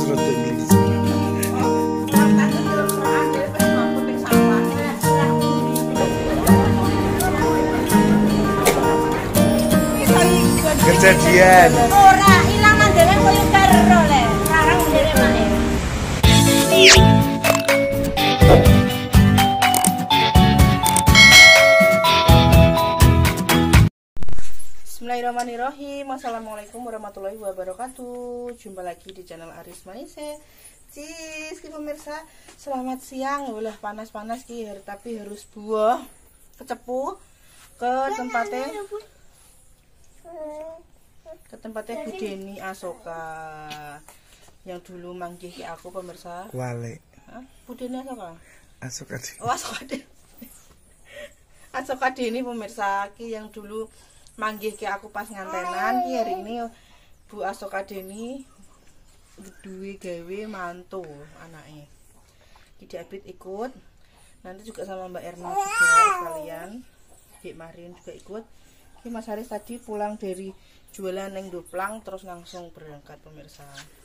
rada nglingsing. Kejadian. Ora ilang mandene koyo karo le. Sekarang mandene mana? Bismillahirrahmanirrahim. Assalamualaikum warahmatullahi wabarakatuh. Jumpa lagi di channel Aris Manise. Cis, pemirsa, selamat siang. Ulah panas-panas ki, tapi harus buah kecepu ke tempatnya Bu Deni Asoka yang dulu manggih aku, pemirsa. Wale. Hah? Bu Deni Asoka? Asoka. Oh, Asoka Deni. Asoka Deni, pemirsa, ki yang dulu manggih ke aku pas ngantenan. Ki hari ini Bu Asoka Deni duwe gawe mantu anaknya. Ki Abid ikut. Nanti juga sama Mbak Erna juga sekalian. Dek Marin juga ikut. Ki Mas Haris tadi pulang dari jualan neng Doplang terus langsung berangkat, pemirsa.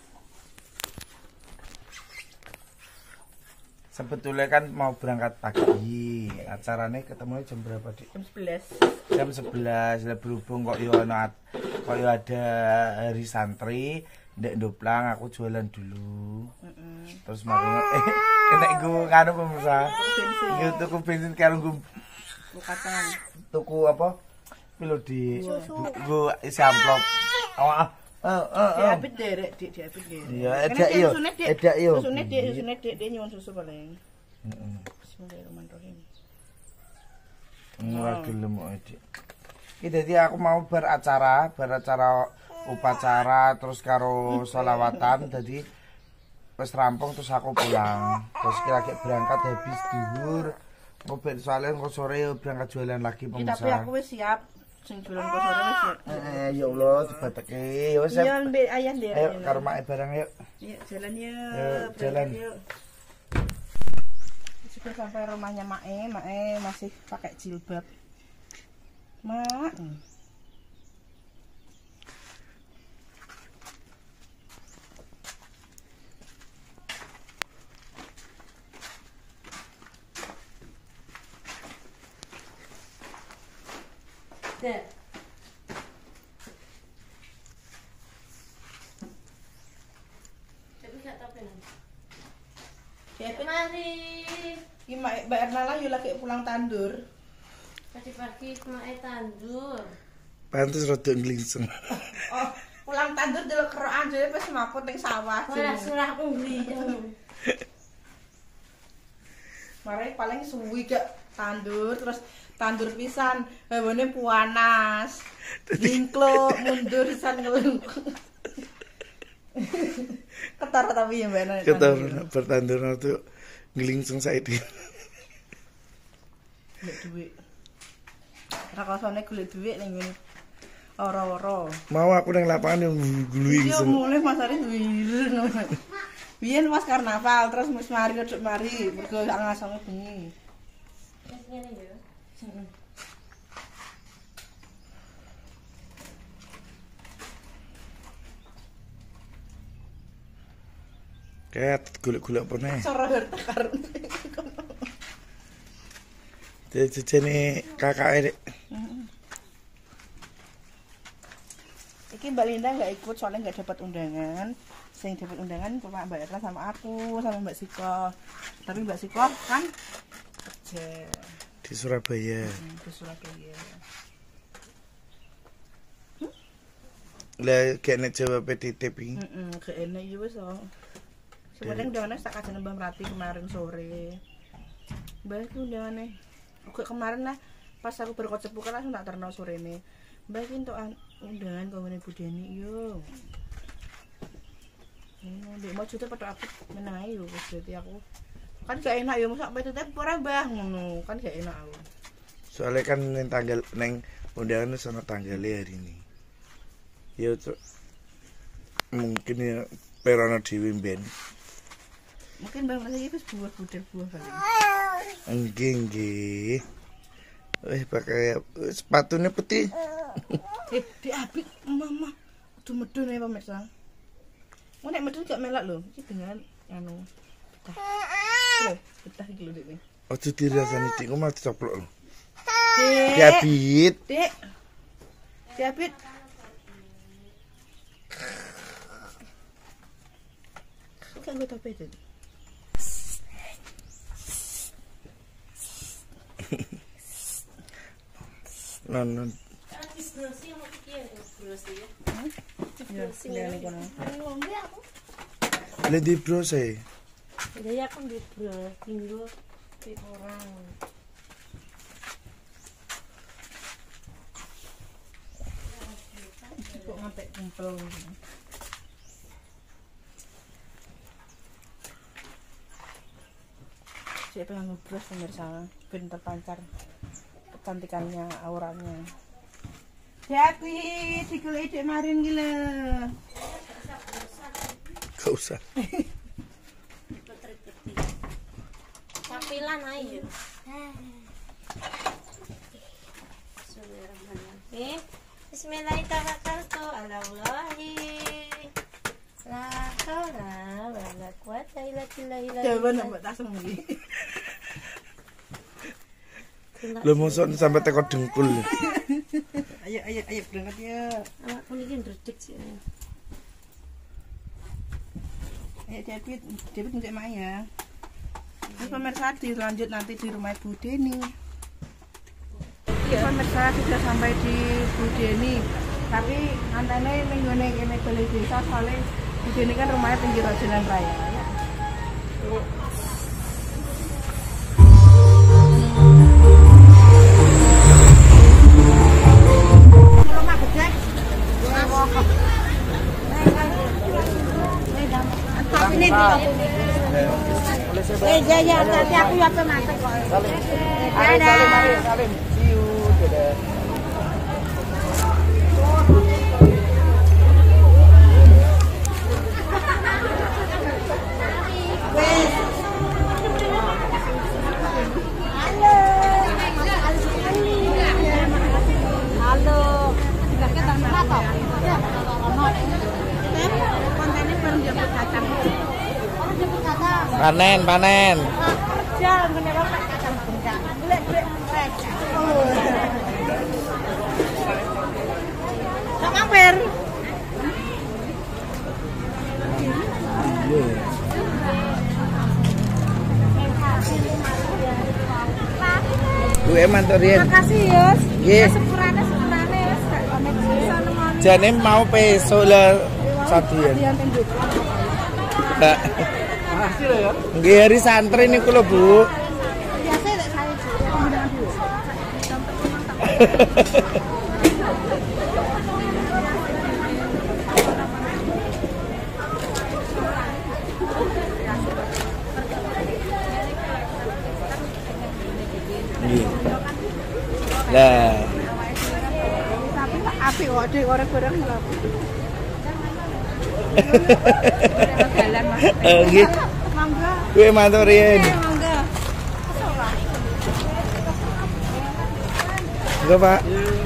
Sebetulnya kan mau berangkat pagi. Acaranya ketemu jam berapa, Dik? Jam 11. Jam 11. Lah berhubung kok yo ada hari santri, ndek Doplang aku jualan dulu. Terus mari kena gue kanu pemirsa. Yo tuku bensin karo gue Kacang. tuku apa? Pilo di gue isi amplop. Diapit derek, diapit derek. Iya, edak yo. Edak yo. Susune Dek nyuwun susu paling. Bismillahirrahmanirrahim. Ora gelem kok, Dik. Iki dadi aku mau beracara upacara terus karo sholawatan dadi wis rampung terus aku pulang. Terus lagi berangkat habis duhur. Ngobrol soalnya engko sore berangkat jualan lagi pemirsa. Tapi aku wis siap. Sing jualan kok sore wis siap. Ya Allah dibateke. Ya wis. Iya, Mbak Ayah Dek. Ayo karo mak barang yuk. Yuk jalan yuk. Yuk, jalan. Sudah sampai rumahnya Mae masih pakai jilbab. Mak. Dek. Tapi gak tahu kan. Dek mari. Ki Mbak Erna lah yo lagi pulang tandur. Pagi-pagi mae tandur. Pantes rada nglingsing. Oh, pulang tandur delok kerokan dhewe wis maput ning sawah. Ora surah ungli. Mare paling suwi gak tandur terus tandur pisan, hawane puanas. Dingkluk mundur pisan ngelung. Ketar tapi ya Mbak Erna. Ketar bertandur tuh nglingsing saiki. Golek dhuwit. Ora kosone golek dhuwit ning ngene. Ora-ora. Mau aku nang lapangan yang glui Iya gitu. mulai Mas Haris wireng. Biyen pas karnaval terus wis mari reduk mari mergo sak ngasonge bengi. Wis ngene yo. Heeh. Kayak golek-golek apa nih? Cara harta karun. Jejene kakak Dek. Iki Mbak Linda nggak ikut soalnya nggak dapat undangan. Sing dapat undangan cuma Mbak Erna sama aku sama Mbak Siko. Tapi Mbak Siko kan kerja Di Surabaya. di Surabaya. Lah kene jawab titip iki. Gak enak ya wis. Sebenarnya undangannya tak kajian Mbak Melati kemarin sore. Mbak itu undangannya. Oke kemarin lah pas aku berkocep kan langsung tak terno sore ini. Mbak itu untuk undangan kawan Bu Deni yo. Ndek mau juta pada aku menai lho wis dadi aku. Kan gak enak ya mosok tetep ora Mbah ngono. Kan gak enak aku. Soalnya kan neng tanggal neng undangan sono tanggalnya hari ini. Ya mungkin ya perono dhewe ben. Mungkin Mbak Melati iki wis buah budel kali. Nggih. Pakai sepatunya putih. Diapit mama. Aduh medun ya pemirsa. nek medhun gak melak lho. Iki dengan anu. Betah iki lho Dik. Ojo dirasani Dik, kok mati coplok lho. Dik. Diabit. Dik. Diabit. Kan gue tope Dik. Non. Lah di bros e. Ya aku di bro, tinggal di orang. Kok ngantek kumpul. Siapa yang ngebros pemirsa, ben terpancar kecantikannya, auranya. Jati, dikulik Dik Marin gila. Gak usah. Sapilan aja. Bismillahirrahmanirrahim. Bismillahirrahmanirrahim. La haula wala quwata illa billah. Coba nak tak semuli. Lho mosok sampai teko dengkul. Ayo berangkat ya. Anakku ini ndredeg sih. Ayo David ngejek mak ya. Ini pemirsa dilanjut nanti di rumah Bu Deni. Pemirsa sudah sampai di Bu Deni. Tapi antene ning ngene kene balai desa soalnya Bu Deni kan rumahnya pinggir jalan raya ya. Ya, hati aku ya masak kok. Salim. See you. Dadah. Panen. Jalan bener apa kacang bengkak. Golek Sama ber. Bu Emantorian. Makasih, Yus. Nggih. Sepurane wis gak komit bisa nemoni. Jane mau peso lah satu ya. Mbak. Hasil ya. Nggih hari santri niku lho, Bu. Biasa lek saya kombinasi dulu. Nggih. Lah, Tapi apik kok Dik goreng-goreng lho. Jalan Mas. nggih. Mangga. Bu Emantorian. Mangga. Enggak, Pak.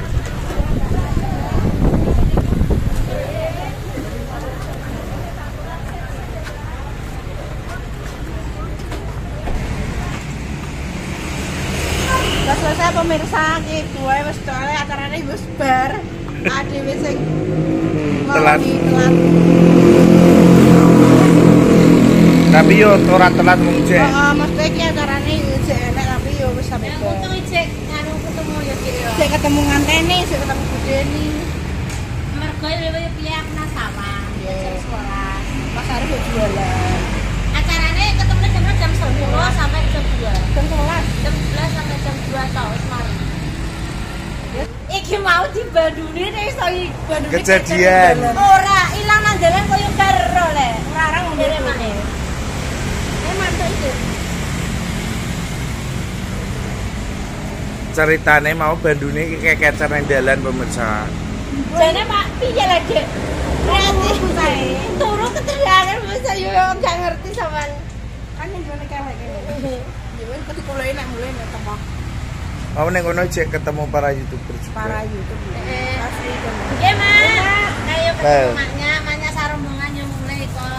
Wes selesai pemirsa iki gue wis soalé acarane wis bar. Adewe sing Telat. telat. Tapi yo ora telat mung cek. Heeh, mesti iki acarane jek enek tapi yo wis sampe Aku bar. tuh cek anu ketemu ya kiri ya. Sik ketemu nganteni, sik ketemu Bu Deni. Mergo ya pilih aku nang sawah. Jam sekolah. Pas arep yo jualan. Acarane ketemu jam 10 sampai jam 2. Jam 11. Jam 11 sampai jam 2 tau wis mari. Iki mau di Bandune nek iso iki Bandune. Kejadian. Ora ilang nang dalan koyo karo le. Larang ngene maneh. Mantap itu. Ceritane mau bandune iki kekecer nang dalan pemirsa. Jane Pak piye lah, Dek? Kreatif kae. Turu keteriakan masa yo enggak ngerti sampean. Kan yang jualan kewek kene. Ya wis ketikulain nek mulai nek teko Mau ning kono cek ketemu para YouTuber juga. para YouTube. Asli kan. Nggih, Mak. Ayo Baik. maknya sarungan yo mulai kok.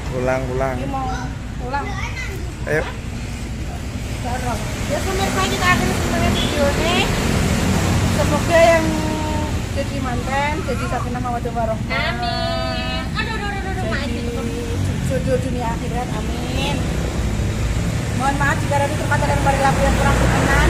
Pulang. Ini mau pulang. Ayo. Dorong. Ya pemirsa, kita akhiri sebenarnya video ini. Semoga yang jadi manten, jadi sakinah mawaddah warahmah. Amin. Aduh, Jadi jodoh dunia akhirat, amin. Mohon maaf jika ada di tempat dan barang laku yang kurang berkenan.